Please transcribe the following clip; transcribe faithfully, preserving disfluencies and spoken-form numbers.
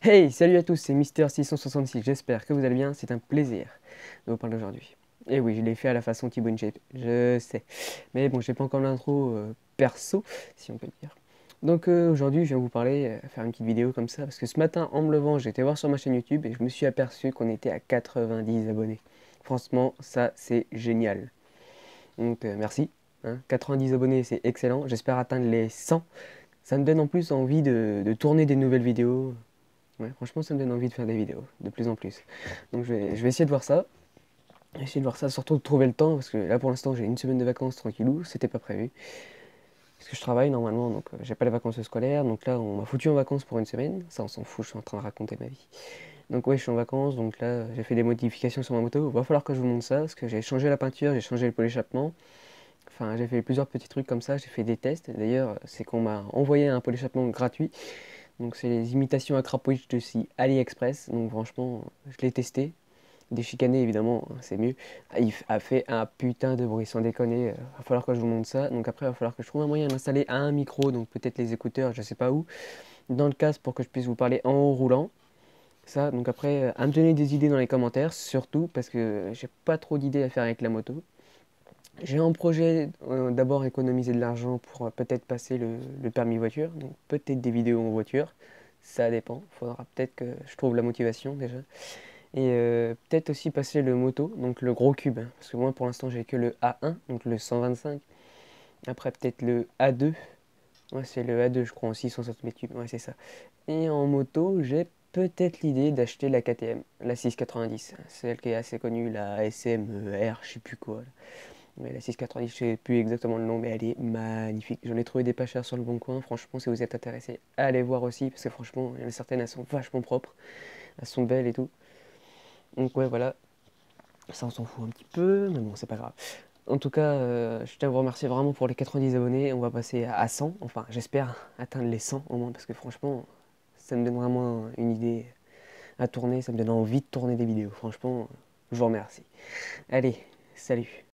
Hey, salut à tous, c'est Mister six cent soixante-six, j'espère que vous allez bien, c'est un plaisir de vous parler aujourd'hui. Et oui, je l'ai fait à la façon Thibaut InShape, je sais. Mais bon, j'ai pas encore l'intro euh, perso, si on peut dire. Donc euh, aujourd'hui, je viens vous parler, euh, faire une petite vidéo comme ça, parce que ce matin, en me levant, j'ai été voir sur ma chaîne YouTube et je me suis aperçu qu'on était à quatre-vingt-dix abonnés. Franchement, ça, c'est génial. Donc euh, merci, hein. quatre-vingt-dix abonnés, c'est excellent, j'espère atteindre les cent. Ça me donne en plus envie de, de tourner des nouvelles vidéos. Ouais, franchement, ça me donne envie de faire des vidéos, de plus en plus. Donc je vais, je vais essayer de voir ça. Essayer de voir ça, surtout de trouver le temps, parce que là pour l'instant j'ai une semaine de vacances tranquillou, c'était pas prévu. Parce que je travaille normalement, donc euh, j'ai pas les vacances scolaires, donc là on m'a foutu en vacances pour une semaine. Ça on s'en fout, je suis en train de raconter ma vie. Donc ouais, je suis en vacances, donc là j'ai fait des modifications sur ma moto. Il va falloir que je vous montre ça, parce que j'ai changé la peinture, j'ai changé le pot d'échappement. Enfin, j'ai fait plusieurs petits trucs comme ça, j'ai fait des tests. D'ailleurs, c'est qu'on m'a envoyé un pot d'échappement gratuit. Donc c'est les imitations à crapaud de si AliExpress. Donc franchement, je l'ai testé. Déchicané évidemment, hein, c'est mieux. Ah, il a fait un putain de bruit, sans déconner. Il va falloir que je vous montre ça. Donc après, il va falloir que je trouve un moyen d'installer un micro, donc peut-être les écouteurs, je sais pas où, dans le casque pour que je puisse vous parler en roulant. Ça, donc après, euh, à me donner des idées dans les commentaires, surtout parce que j'ai pas trop d'idées à faire avec la moto. J'ai un projet euh, d'abord économiser de l'argent pour euh, peut-être passer le, le permis voiture, donc peut-être des vidéos en voiture, ça dépend, faudra peut-être que je trouve la motivation déjà. Et euh, peut-être aussi passer le moto, donc le gros cube, hein, parce que moi pour l'instant j'ai que le A un, donc le cent vingt-cinq, après peut-être le A deux, ouais c'est le A deux je crois en six cent soixante mètres cubes, ouais c'est ça. Et en moto j'ai peut-être l'idée d'acheter la K T M, la six cent quatre-vingt-dix, celle qui est assez connue, la S M R, je sais plus quoi. Mais la six cent quatre-vingt-dix, je sais plus exactement le nom, mais elle est magnifique. J'en ai trouvé des pas chères sur le bon coin. Franchement, si vous êtes intéressé, allez voir aussi, parce que franchement, il y en a certaines, elles sont vachement propres, elles sont belles et tout. Donc ouais, voilà, ça on s'en fout un petit peu, mais bon, c'est pas grave. En tout cas, euh, je tiens à vous remercier vraiment pour les quatre-vingt-dix abonnés. On va passer à cent, enfin, j'espère atteindre les cent au moins, parce que franchement, ça me donne vraiment une idée à tourner, ça me donne envie de tourner des vidéos. Franchement, je vous remercie. Allez, salut.